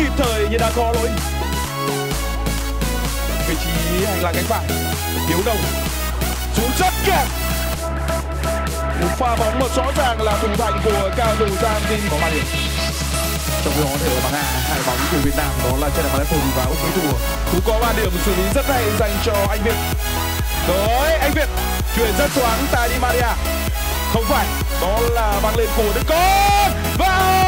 kịp thời nhưng đã có lỗi. Vị trí hành lang cánh phải, Hiếu Đồng xuống rất kẹt. Một pha bóng mà rõ ràng là thủ thành của cao thủ Giang Tin có 3 điểm. Trong khi đó thì ở bảng A, hai bóng của Việt Nam đó là Trần Văn Phùng và Úc Quý Thùa cũng có 3 điểm xử lý rất hay dành cho anh Việt. Rồi anh Việt chuyển rất thoáng tại Di Maria. Không phải, đó là băng lên của Đức Con. Vào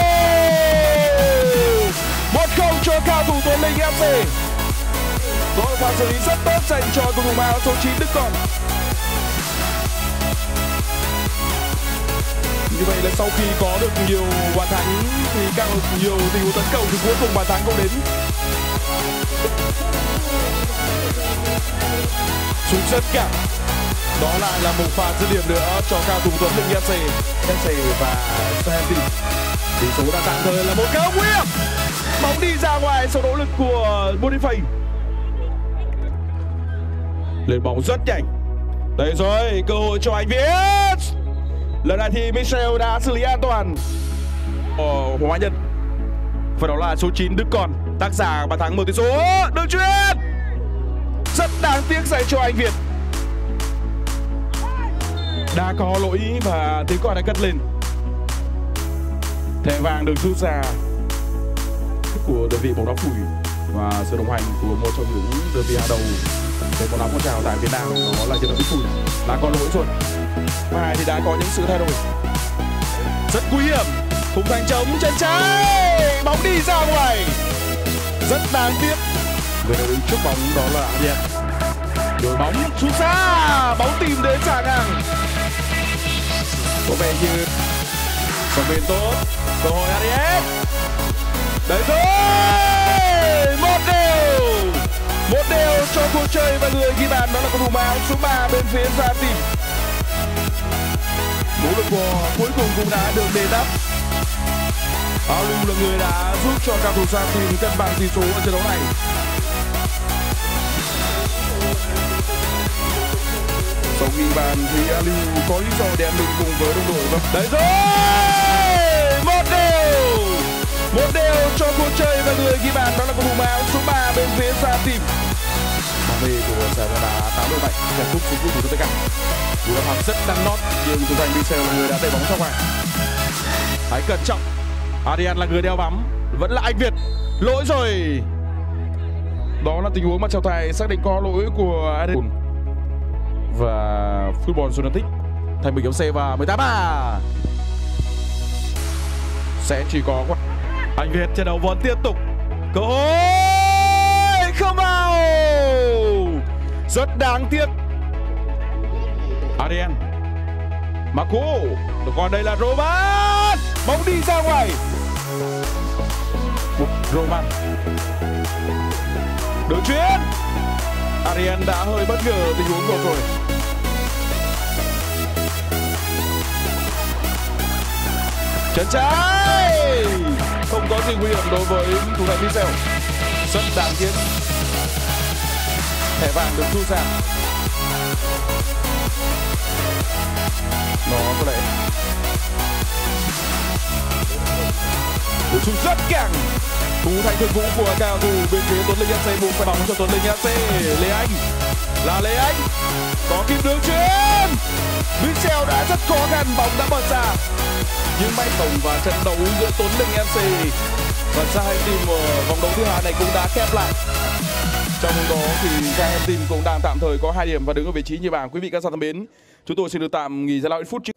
1-0 cho cao thủ Tuấn Linh FC. Đó là pha xử lý rất tốt dành cho cầu thủ áo số 9 Đức Con. Như vậy là sau khi có được nhiều bàn thắng thì càng nhiều tình huống tấn công thì cuối cùng bàn thắng không đến. Sút rất kẹt. Đó lại là một pha dứt điểm nữa cho cao thủ Tuấn Linh FC và Southampton. Tỷ số đã tạm thời là 1-0 nguy hiểm. Bóng đi ra ngoài sau nỗ lực của Boniface. Lên bóng rất nhanh. Đây rồi, cơ hội cho anh Việt. Lần này thì Michel đã xử lý an toàn Hoàng Hoa Nhân. Và đó là số 9 Đức Con, tác giả bàn thắng mở tỷ số. Đường chuyền rất đáng tiếc dành cho anh Việt. Đã có lỗi và tiếng còi đã cất lên. Thẻ vàng được rút ra của đơn vị bóng đá Phủi và sự đồng hành của một trong những đơn vị hàng đầu về bóng đá phong trào tại Việt Nam, đó là đơn vị Phủi. Đã có lỗi rồi. Và thì đã có những sự thay đổi. Rất nguy hiểm. Khung thành trống chân trái. Bóng đi ra ngoài. Rất đáng tiếc. Người đứng trước bóng đó là Arian. Đổi bóng sút xa. Bóng tìm đến trả ngang. Có vẻ như phòng bên tốt. Cơ hội Arian. Đấy rồi. 1-1 cho cuộc chơi và người ghi bàn đó là cầu thủ áo số 3 bên phía Gia Tìm. Nỗ lực của cuối cùng cũng đã được đền đáp. Áo Lưu là người đã giúp cho cao thủ Giang Tin cân bằng tỷ số ở trận đấu này. Sau ghi bàn thì Áo Lưu có lý do để ăn mừng cùng với đồng đội. Đấy rồi, 1-1 cho cuộc chơi và người ghi bàn đó là cầu thủ áo số 3 bên phía Giang Tin. Bóng về của giải bóng đá 87 kết thúc xuống của tất cả. Cú đá phạt rất đắn nót nhưng thủ thành Michel là người đã đẩy bóng ra ngoài. Hãy cẩn trọng. Arian là người đeo bám, vẫn là anh Việt. Lỗi rồi. Đó là tình huống mà trọng tài xác định có lỗi của Arian. Và Football Fanatic thành Bình FC và 18 sẽ chỉ có anh Việt. Trận đấu vẫn tiếp tục. Cơ hội không vào. Rất đáng tiếc. Arian Marco, còn đây là Roman. Bóng đi ra ngoài. Roman đường chuyền. Arian đã hơi bất ngờ tình huống vừa rồi. Chân trái không có gì nguy hiểm đối với thủ thành Michel. Rất đáng tiếc. Thẻ vàng được rút ra. Nó có lẽ một chút rất căng. Cú thành thường vũ của cao thủ bên phía Tuấn Linh FC. Một phải bóng cho Tuấn Linh FC. Lê Anh là Lê Anh có kịp đường chuyền. Michel đã rất khó khăn, bóng đã bật ra. Nhưng may tổng và trận đấu giữa Tuấn Linh FC và Southampton ở vòng đấu thứ hai này cũng đã khép lại. Trong đó thì Southampton cũng đang tạm thời có 2 điểm và đứng ở vị trí nhì bảng. Quý vị các bạn thân mến, chúng tôi xin được tạm nghỉ giải lao ít phút trước